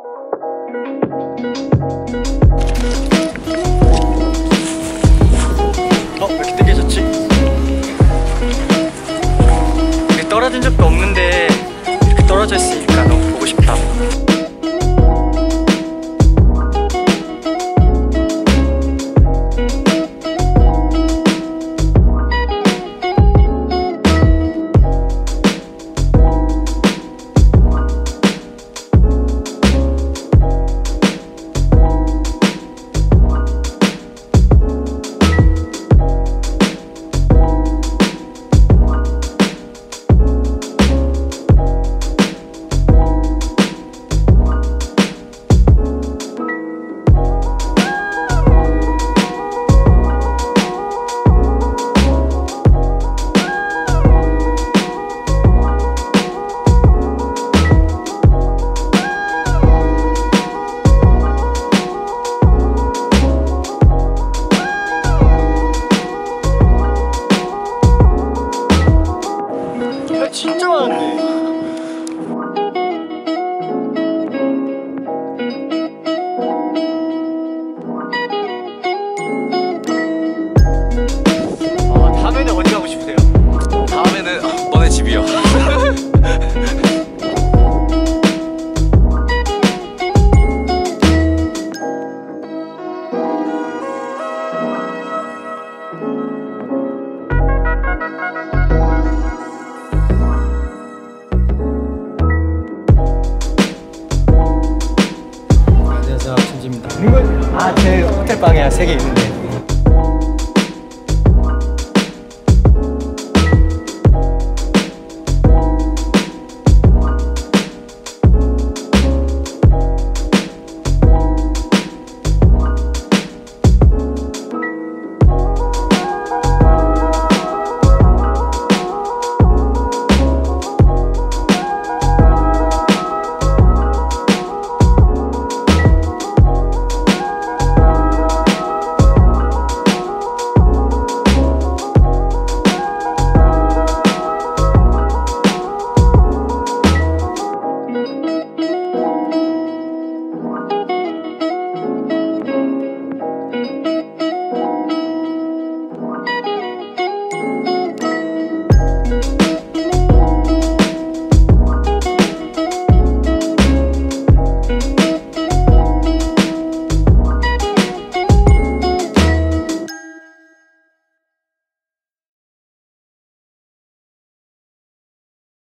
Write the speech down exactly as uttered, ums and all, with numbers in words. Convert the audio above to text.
어? 왜 이렇게 뜨개졌지? 이렇게 떨어진 적도 없는데 이렇게 떨어져 있으니까 너무 보고 싶다. 진짜 많은데. 아, 다음에는 어디 가고 싶으세요? 다음에는 어, 너네 집이요. 안녕하세요, 천지입니다. 아, 제 호텔방에 세 개 있는데